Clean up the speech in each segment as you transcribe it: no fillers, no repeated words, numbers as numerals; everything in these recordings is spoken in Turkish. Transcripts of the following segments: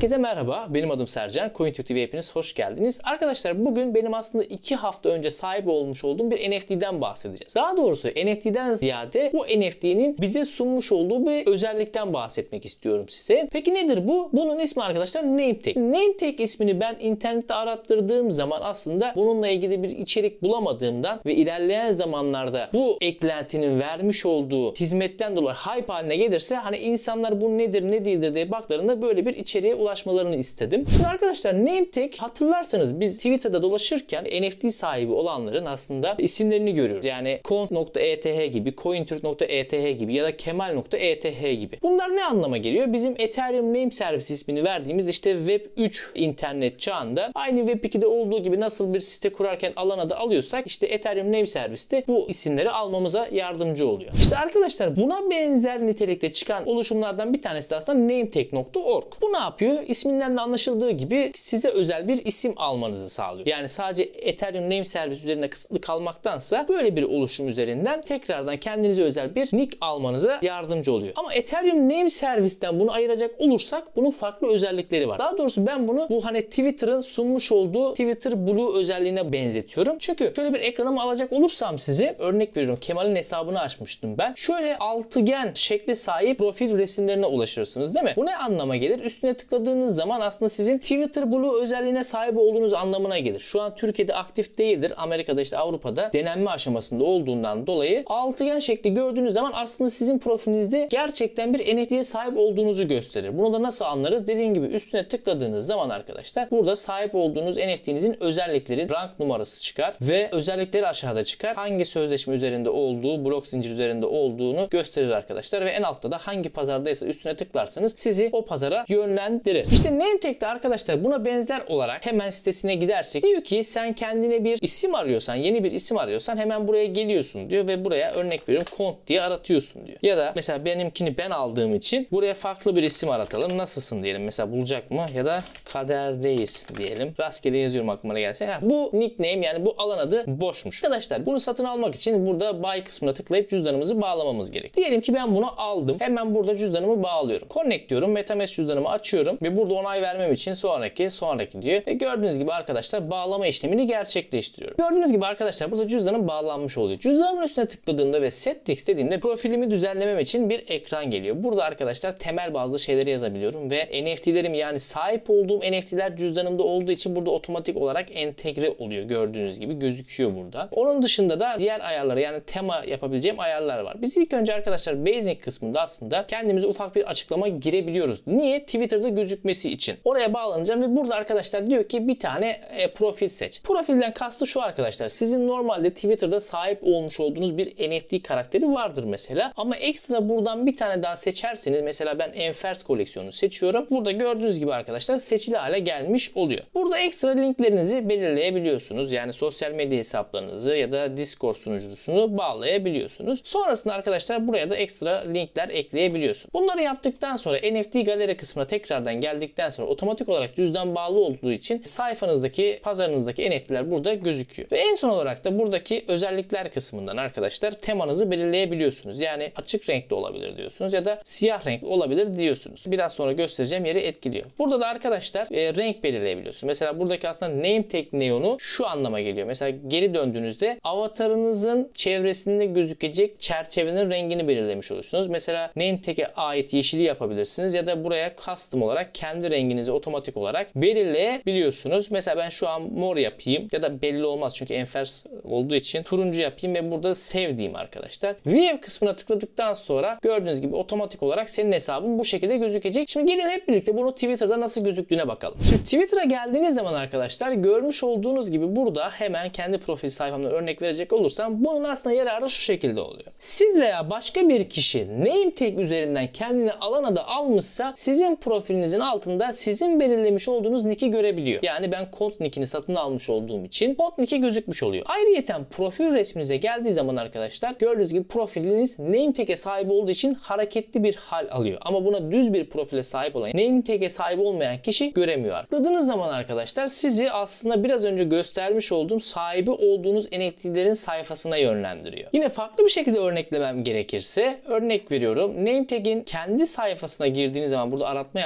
Herkese merhaba, benim adım Sercan. CoinTürk TV'ye hepiniz hoş geldiniz. Arkadaşlar bugün benim aslında 2 hafta önce sahip olmuş olduğum bir NFT'den bahsedeceğiz. Daha doğrusu NFT'den ziyade bu NFT'nin bize sunmuş olduğu bir özellikten bahsetmek istiyorum size. Peki nedir bu? Bunun ismi arkadaşlar NameTag. NameTag ismini ben internette arattırdığım zaman aslında bununla ilgili bir içerik bulamadığımdan ve ilerleyen zamanlarda bu eklentinin vermiş olduğu hizmetten dolayı hype haline gelirse hani insanlar bu nedir ne değildir diye baklarında böyle bir içeriğe ulaşmalarını istedim. Şimdi arkadaşlar NameTag, hatırlarsanız biz Twitter'da dolaşırken NFT sahibi olanların aslında isimlerini görüyoruz. Yani Kont.eth gibi, CoinTürk.eth gibi ya da Kemal.eth gibi. Bunlar ne anlama geliyor? Bizim Ethereum Name Service ismini verdiğimiz işte Web3 internet çağında aynı Web2'de olduğu gibi nasıl bir site kurarken alan adı alıyorsak işte Ethereum Name Service'te bu isimleri almamıza yardımcı oluyor. İşte arkadaşlar buna benzer nitelikte çıkan oluşumlardan bir tanesi de aslında nametag.org. Bu ne yapıyor? İsminden de anlaşıldığı gibi size özel bir isim almanızı sağlıyor. Yani sadece Ethereum Name Service üzerine kısıtlı kalmaktansa böyle bir oluşum üzerinden tekrardan kendinize özel bir nick almanıza yardımcı oluyor. Ama Ethereum Name Service'ten bunu ayıracak olursak bunun farklı özellikleri var. Daha doğrusu ben bunu bu hani Twitter'ın sunmuş olduğu Twitter Blue özelliğine benzetiyorum. Çünkü şöyle bir ekranımı alacak olursam size örnek veriyorum. Kemal'in hesabını açmıştım ben. Şöyle altıgen şekle sahip profil resimlerine ulaşırsınız değil mi? Bu ne anlama gelir? Üstüne tıkladığınız zaman aslında sizin Twitter Blue özelliğine sahip olduğunuz anlamına gelir. Şu an Türkiye'de aktif değildir. Amerika'da işte Avrupa'da denenme aşamasında olduğundan dolayı altıgen şekli gördüğünüz zaman aslında sizin profilinizde gerçekten bir NFT'ye sahip olduğunuzu gösterir. Bunu da nasıl anlarız? Dediğim gibi üstüne tıkladığınız zaman arkadaşlar burada sahip olduğunuz NFT'nizin özellikleri, rank numarası çıkar ve özellikleri aşağıda çıkar. Hangi sözleşme üzerinde olduğu, blok zincir üzerinde olduğunu gösterir arkadaşlar ve en altta da hangi pazardaysa üstüne tıklarsanız sizi o pazara yönlendirir. İşte NameTag'de arkadaşlar buna benzer olarak hemen sitesine gidersek diyor ki sen kendine bir isim arıyorsan, yeni bir isim arıyorsan hemen buraya geliyorsun diyor ve buraya örnek veriyorum Kont diye aratıyorsun diyor. Ya da mesela benimkini ben aldığım için buraya farklı bir isim aratalım. Nasılsın diyelim. Mesela bulacak mı? Ya da kaderdeyiz diyelim. Rastgele yazıyorum aklıma gelse. Bu nickname yani bu alan adı boşmuş. Arkadaşlar bunu satın almak için burada buy kısmına tıklayıp cüzdanımızı bağlamamız gerek. Diyelim ki ben bunu aldım. Hemen burada cüzdanımı bağlıyorum. Connect diyorum. MetaMask cüzdanımı açıyorum ve burada onay vermem için sonraki diyor. Ve gördüğünüz gibi arkadaşlar bağlama işlemini gerçekleştiriyorum. Gördüğünüz gibi arkadaşlar burada cüzdanım bağlanmış oluyor. Cüzdanımın üstüne tıkladığımda ve Settings dediğimde profilimi düzenlemem için bir ekran geliyor. Burada arkadaşlar temel bazı şeyleri yazabiliyorum ve NFT'lerim yani sahip olduğum NFT'ler cüzdanımda olduğu için burada otomatik olarak entegre oluyor. Gördüğünüz gibi gözüküyor burada. Onun dışında da diğer ayarları yani tema yapabileceğim ayarlar var. Biz ilk önce arkadaşlar Basic kısmında aslında kendimize ufak bir açıklama girebiliyoruz. Niye? Twitter'da gözükmesi için. Oraya bağlanacağım ve burada arkadaşlar diyor ki bir tane profil seç. Profilden kastı şu arkadaşlar. Sizin normalde Twitter'da sahip olmuş olduğunuz bir NFT karakteri vardır mesela. Ama ekstra buradan bir tane daha seçerseniz mesela ben Enfers koleksiyonunu seçiyorum. Burada gördüğünüz gibi arkadaşlar seçili hale gelmiş oluyor. Burada ekstra linklerinizi belirleyebiliyorsunuz. Yani sosyal medya hesaplarınızı ya da Discord sunucusunu bağlayabiliyorsunuz. Sonrasında arkadaşlar buraya da ekstra linkler ekleyebiliyorsunuz. Bunları yaptıktan sonra NFT galeri kısmına tekrardan geldikten sonra otomatik olarak cüzdan bağlı olduğu için sayfanızdaki, pazarınızdaki NFT'ler burada gözüküyor. Ve en son olarak da buradaki özellikler kısmından arkadaşlar temanızı belirleyebiliyorsunuz. Yani açık renkli olabilir diyorsunuz ya da siyah renkli olabilir diyorsunuz. Biraz sonra göstereceğim yeri etkiliyor. Burada da arkadaşlar renk belirleyebiliyorsunuz. Mesela buradaki aslında NameTag neonu şu anlama geliyor. Mesela geri döndüğünüzde avatarınızın çevresinde gözükecek çerçevenin rengini belirlemiş olursunuz. Mesela NameTag'e ait yeşili yapabilirsiniz ya da buraya custom olarak kendi renginizi otomatik olarak belirleyebiliyorsunuz. Mesela ben şu an mor yapayım ya da belli olmaz çünkü enfers olduğu için turuncu yapayım ve burada save diyeyim arkadaşlar. View kısmına tıkladıktan sonra gördüğünüz gibi otomatik olarak senin hesabın bu şekilde gözükecek. Şimdi gelin hep birlikte bunu Twitter'da nasıl gözüktüğüne bakalım. Şimdi Twitter'a geldiğiniz zaman arkadaşlar görmüş olduğunuz gibi burada hemen kendi profil sayfamdan örnek verecek olursam bunun aslında yararı şu şekilde oluyor. Siz veya başka bir kişi NameTag üzerinden kendine alan adı almışsa sizin profilinizin altında sizin belirlemiş olduğunuz nick'i görebiliyor. Yani ben Kont nick'ini satın almış olduğum için Kont nick'i gözükmüş oluyor. Ayrıyeten profil resminize geldiği zaman arkadaşlar gördüğünüz gibi profiliniz NameTag'e sahip olduğu için hareketli bir hal alıyor. Ama buna düz bir profile sahip olan NameTag'e sahip olmayan kişi göremiyor. Tıkladığınız zaman arkadaşlar sizi aslında biraz önce göstermiş olduğum sahibi olduğunuz NFT'lerin sayfasına yönlendiriyor. Yine farklı bir şekilde örneklemem gerekirse örnek veriyorum. NameTag'in kendi sayfasına girdiğiniz zaman burada aratma yaptığınız zaman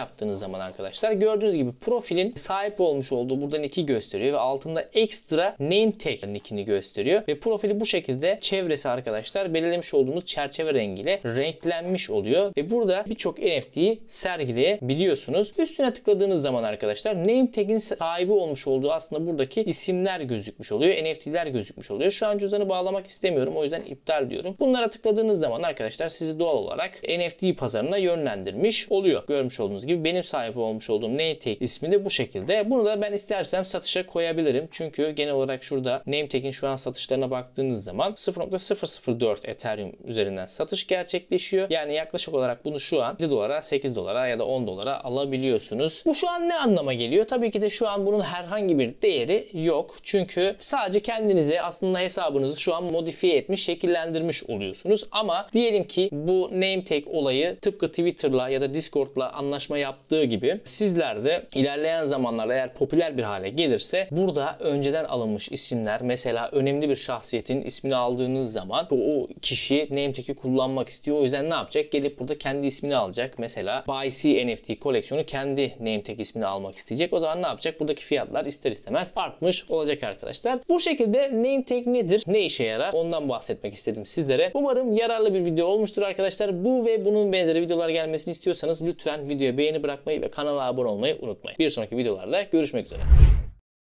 zaman arkadaşlar gördüğünüz gibi profilin sahip olmuş olduğu burada nick'i gösteriyor ve altında ekstra name tag nick'ini gösteriyor ve profili bu şekilde çevresi arkadaşlar belirlemiş olduğumuz çerçeve rengiyle renklenmiş oluyor ve burada birçok NFT'yi sergileyebiliyorsunuz. Üstüne tıkladığınız zaman arkadaşlar name tag'in sahibi olmuş olduğu aslında buradaki isimler gözükmüş oluyor. NFT'ler gözükmüş oluyor. Şu an cüzdanı bağlamak istemiyorum. O yüzden iptal diyorum. Bunlara tıkladığınız zaman arkadaşlar sizi doğal olarak NFT pazarına yönlendirmiş oluyor. Görmüş olduğunuz gibi benim sahip olmuş olduğum name tag ismi de bu şekilde. Bunu da ben istersem satışa koyabilirim. Çünkü genel olarak şurada name tag'in şu an satışlarına baktığınız zaman 0.004 Ethereum üzerinden satış gerçekleşiyor. Yani yaklaşık olarak bunu şu an 7 dolara, 8 dolara ya da 10 dolara alabiliyorsunuz. Bu şu an ne anlama geliyor? Tabii ki de şu an bunun herhangi bir değeri yok. Çünkü sadece kendinize aslında hesabınızı şu an modifiye etmiş, şekillendirmiş oluyorsunuz. Ama diyelim ki bu name tag olayı tıpkı Twitter'la ya da Discord'la anlaşma yaptığı gibi sizler de ilerleyen zamanlarda eğer popüler bir hale gelirse burada önceden alınmış isimler, mesela önemli bir şahsiyetin ismini aldığınız zaman o kişi name tag'i kullanmak istiyor. O yüzden ne yapacak? Gelip burada kendi ismini alacak. Mesela BYC NFT koleksiyonu kendi name tag ismini almak isteyecek. O zaman ne yapacak? Buradaki fiyatlar ister istemez artmış olacak arkadaşlar. Bu şekilde name tag nedir? Ne işe yarar? Ondan bahsetmek istedim sizlere. Umarım yararlı bir video olmuştur arkadaşlar. Bu ve bunun benzeri videolar gelmesini istiyorsanız lütfen videoya beğeni bırakmayı ve kanala abone olmayı unutmayın. Bir sonraki videolarda görüşmek üzere.